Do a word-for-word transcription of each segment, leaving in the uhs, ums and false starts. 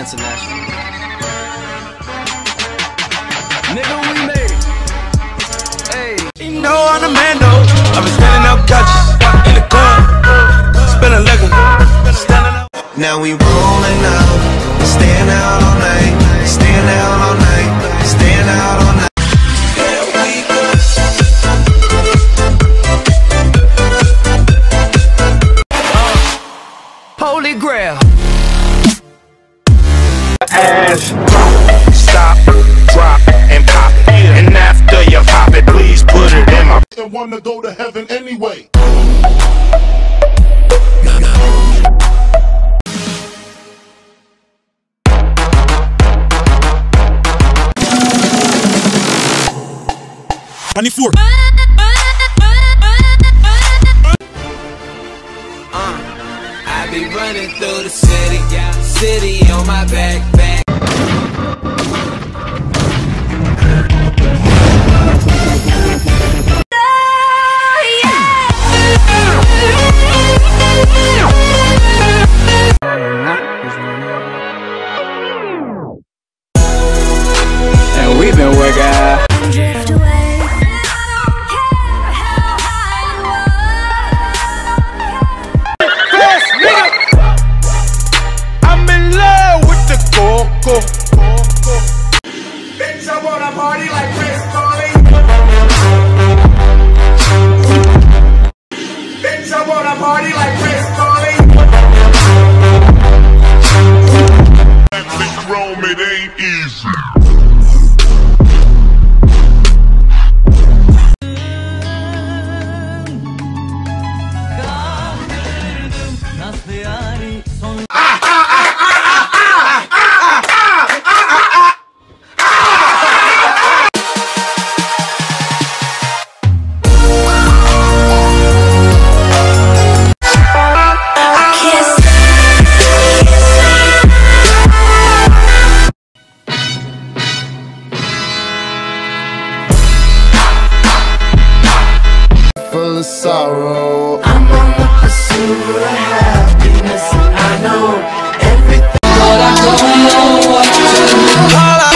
International. Nigga, we made it. Hey, you know I'm the man though. I've been standing up couches in the club, spinning liquor, standing up. Now we rolling out, staying out all night, staying out all night, staying out all night. Holy grail. Ass, stop, drop, and pop it. And after you pop it, please put it in my. And wanna go to heaven anyway. twenty-four. I be running through the city, yeah. City on my back, back. And we've been working out. Bitch, I wanna party like Chris Farley. Bitch, I wanna party like Chris Farley. Rome, it ain't easy. Full of sorrow, I'm on the pursuit of happiness, and I know everything. But I don't know what to do.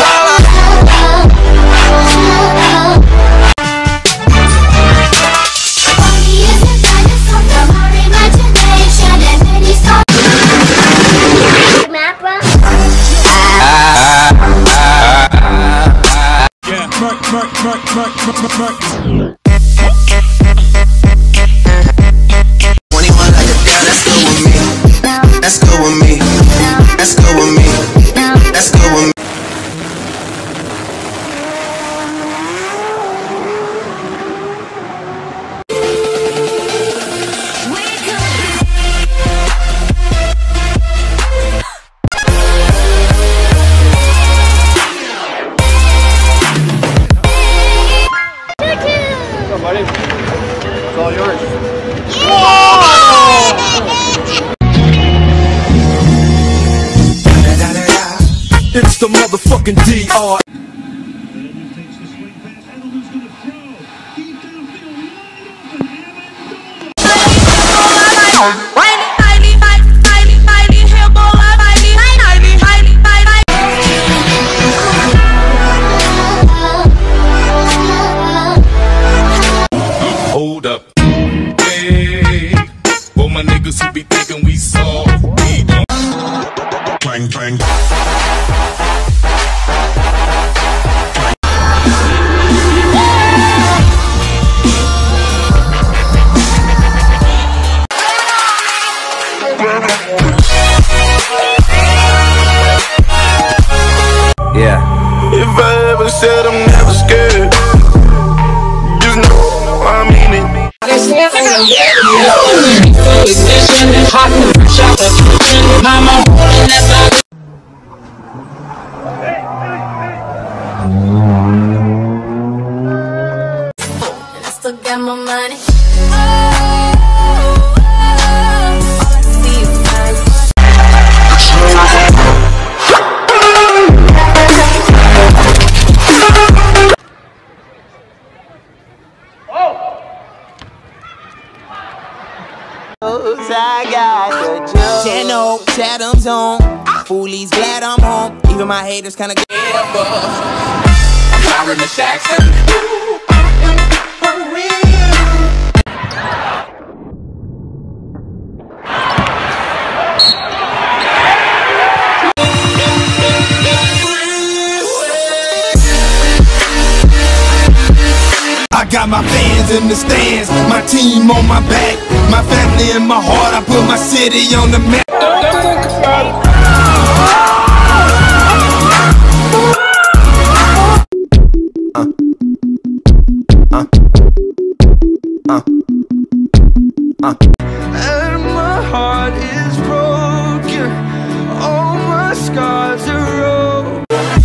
Yeah, murk, murk, murk, murk, murk, murk. twenty-one like a girl, let's go with me. Let's go with me. Let's go with me. Let's go with me. Buddy, it's all yours. It's the motherfucking D R. Hold up. Hey, for my niggas who be thinking we soft, we don't. Clang, clang. Yeah. If I ever said I'm never scared, just know I mean it. Still got my money. I got the juice. Channel Chatham's on. Foolies glad I'm home. Even my haters kinda get above. I'm firing the Jackson. I got my fans in the stands, my team on my back, my family in my heart. I put my city on the map. Uh, uh, uh, uh. And my heart is broken, all my scars are old.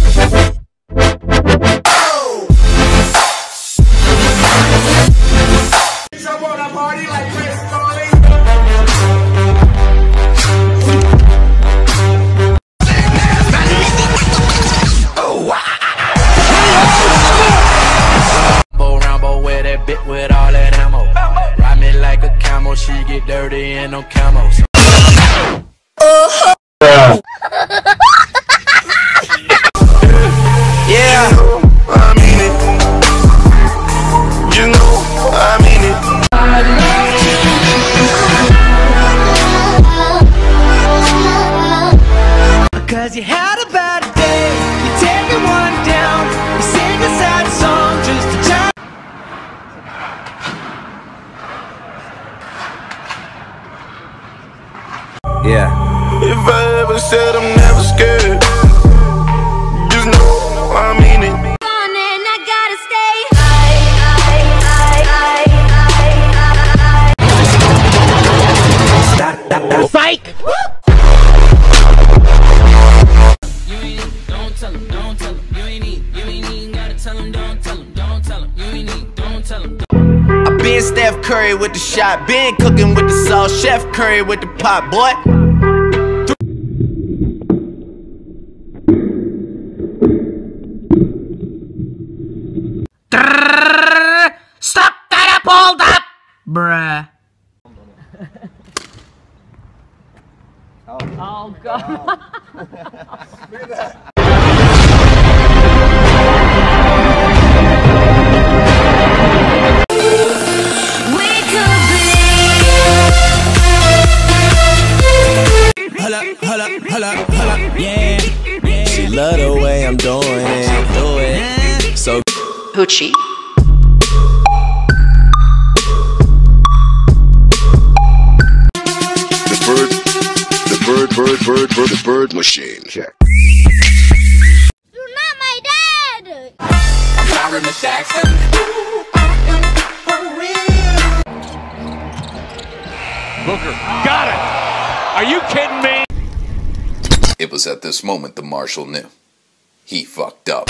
With all that ammo, ride me like a camel. She get dirty in no camos. Yeah, I mean it. You know, I mean it. Cause you had a bad day, you take it one down, you sing a sad song just to try. Yeah. If I ever said I'm never scared, just know I mean it. On and I gotta stay. Psych! You ain't, don't tell him, don't tell him. You ain't need, you ain't even gotta tell him, don't tell him, don't tell him. You ain't need, don't tell him. I been Steph Curry with the shot, been cooking with the sauce, Chef Curry with the pot, boy. Stop that up, hold up, bruh. Oh, God. Holla, holla, holla, holla, yeah, yeah. She love the way I'm doing it, do it. So Hoochie. The bird, the bird, bird, bird, bird, the bird machine. Check. You're not my dad! I'm firing the Jackson. Booker, got it! Are you kidding me? It was at this moment the marshal knew. He fucked up.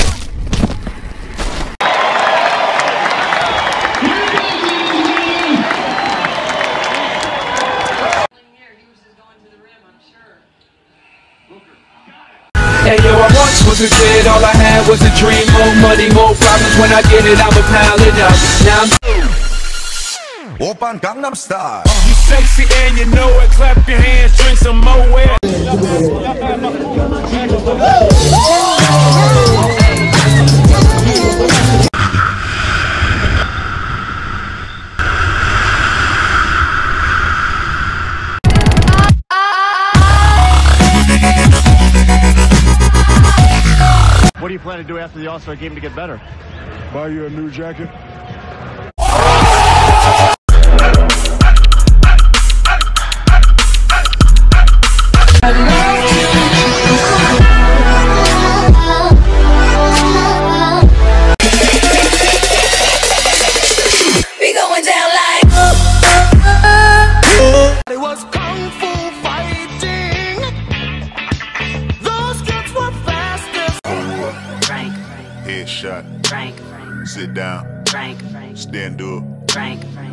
Hey yo, I once was a kid, all I had was a dream. More money, more problems, when I get it, I'ma pile it up. Now I'm Open Gangnam Style. You sexy and you know it. Clap your hands, drink some Moet. What do you plan to do after the All-Star game to get better? Buy you a new jacket. We going down like It was kung fu fighting. Those kids were fastest. Headshot. Sit down. Stand up.